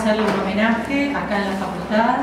hacerle un homenaje acá en la facultad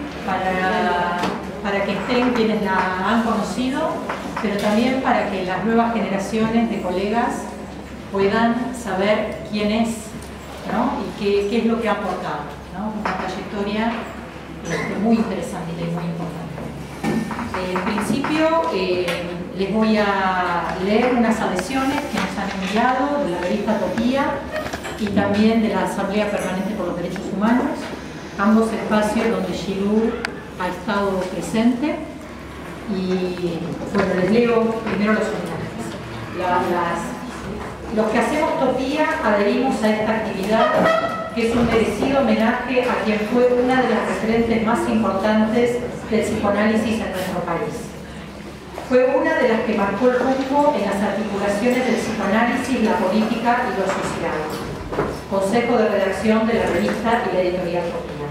para que estén quienes la han conocido, pero también para que las nuevas generaciones de colegas puedan saber quién es, ¿no? Y qué es lo que ha aportado, ¿no? Una trayectoria muy interesante y muy importante. En principio, les voy a leer unas adhesiones que nos han enviado de la revista Topía y también de la Asamblea Permanente por los Derechos Humanos, ambos espacios donde Shilú ha estado presente. Y bueno, les leo primero los homenajes. Los que hacemos Topía adherimos a esta actividad, que es un merecido homenaje a quien fue una de las referentes más importantes del psicoanálisis en nuestro país. Fue una de las que marcó el rumbo en las articulaciones del psicoanálisis, la política y lo social. Consejo de redacción de la revista y la editorial Topía.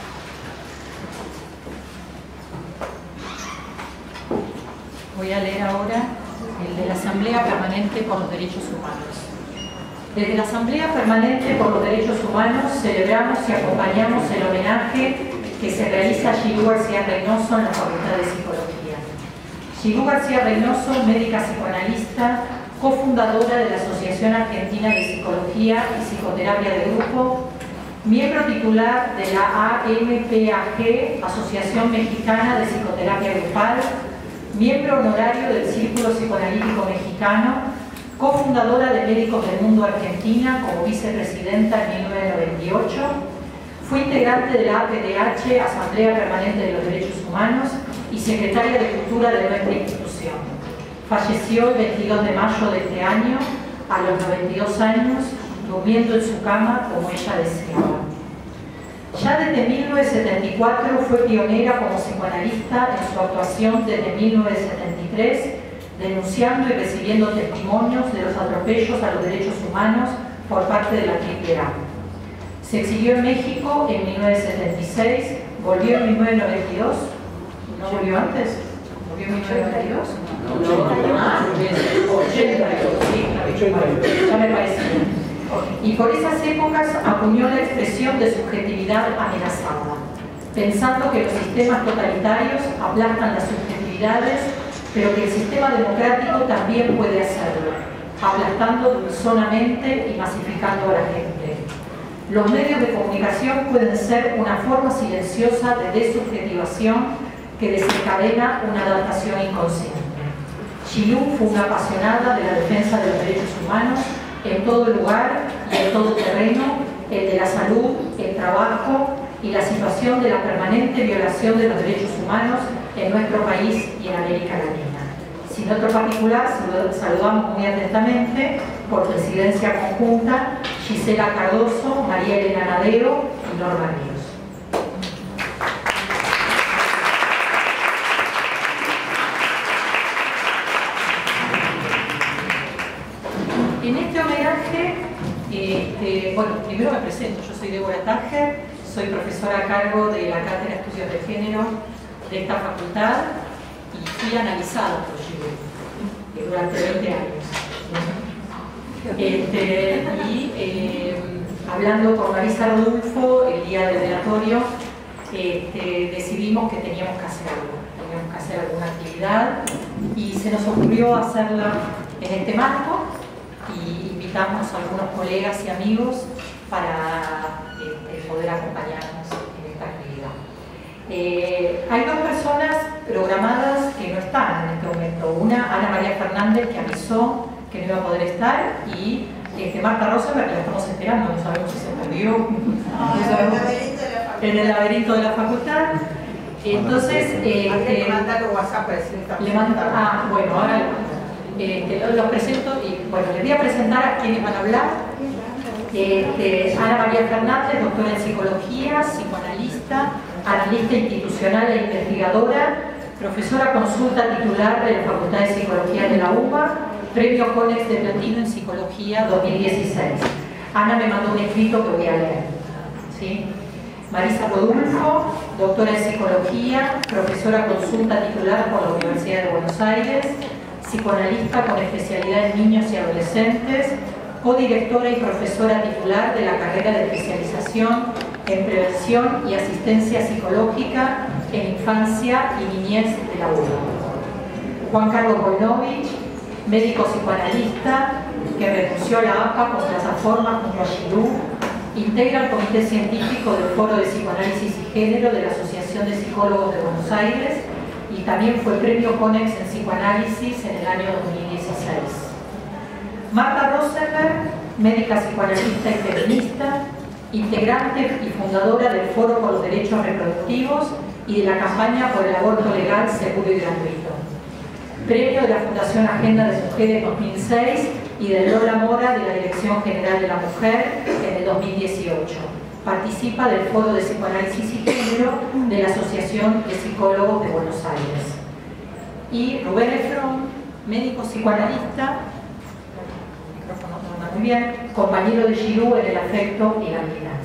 Voy a leer ahora el de la Asamblea Permanente por los Derechos Humanos. Desde la Asamblea Permanente por los Derechos Humanos celebramos y acompañamos el homenaje que se realiza a Shilú García Reynoso en la Facultad de Psicología. Shilú García Reynoso, médica psicoanalista, cofundadora de la Asociación Argentina de Psicología y Psicoterapia de Grupo, miembro titular de la AMPAG, Asociación Mexicana de Psicoterapia Grupal, miembro honorario del Círculo Psicoanalítico Mexicano, cofundadora de Médicos del Mundo Argentina como vicepresidenta en 1998, fue integrante de la APDH, Asamblea Permanente de los Derechos Humanos, y secretaria de Cultura de nuestra institución. Falleció el 22 de mayo de este año, a los 92 años, durmiendo en su cama como ella deseaba. Ya desde 1974 fue pionera como psicoanalista en su actuación desde 1973, denunciando y recibiendo testimonios de los atropellos a los derechos humanos por parte de la AAA. Se exilió en México en 1976, volvió en 1992. ¿No volvió antes? ¿Volvió en 1992? No, 82, ya me parecía. Y por esas épocas acuñó la expresión de subjetividad amenazada, pensando que los sistemas totalitarios aplastan las subjetividades, pero que el sistema democrático también puede hacerlo, aplastando dulzonamente y masificando a la gente. Los medios de comunicación pueden ser una forma silenciosa de desubjetivación que desencadena una adaptación inconsciente. Shilú fue una apasionada de la defensa de los derechos humanos en todo lugar y en todo terreno, el de la salud, el trabajo y la situación de la permanente violación de los derechos humanos en nuestro país y en América Latina. Sin otro particular, saludamos muy atentamente, por presidencia conjunta, Gisela Cardoso, María Elena Nadero y Norma Ríos. En este homenaje, bueno, primero me presento, yo soy Débora Tajer, soy profesora a cargo de la Cátedra de Estudios de Género de esta facultad y fui analizada por Shilú durante 20 años. Hablando con Marisa Rodulfo el día del velatorio, decidimos que teníamos que hacer algo, teníamos que hacer alguna actividad y se nos ocurrió hacerla en este marco. Y invitamos a algunos colegas y amigos para poder acompañarnos en esta actividad. Hay dos personas programadas que no están en este momento. Una, Ana María Fernández, que avisó que no iba a poder estar, y Marta Rosenberg, que la estamos esperando, no sabemos si se perdió. En el laberinto de la facultad. Entonces, le mandaron WhatsApp le manda, bueno, ahora los presento y bueno, les voy a presentar a quienes van a hablar. Ana María Fernández, doctora en psicología, psicoanalista, analista institucional e investigadora, profesora consulta titular de la Facultad de Psicología de la UBA, premio Conex de Platino en Psicología 2016. Ana me mandó un escrito que voy a leer, ¿sí? Marisa Rodulfo, doctora en psicología, profesora consulta titular por la Universidad de Buenos Aires, psicoanalista con especialidad en niños y adolescentes, codirectora y profesora titular de la carrera de especialización en prevención y asistencia psicológica en infancia y niñez de la UBA. Juan Carlos Boinovich, médico psicoanalista que renunció a la APA con plataforma junto a Giroux, integra el comité científico del Foro de Psicoanálisis y Género de la Asociación de Psicólogos de Buenos Aires y también fue premio CONEX en psicoanálisis en el año 2016. Marta Rosenberg, médica psicoanalista y feminista, integrante y fundadora del Foro por los Derechos Reproductivos y de la campaña por el aborto legal, seguro y gratuito. Premio de la Fundación Agenda de Mujeres 2006 y de Lola Mora de la Dirección General de la Mujer en el 2018. Participa del Foro de Psicoanálisis y Género de la Asociación de Psicólogos de Buenos Aires. Y Rubén Efron, médico psicoanalista, muy bien, compañero de Giroux en el afecto y la vida.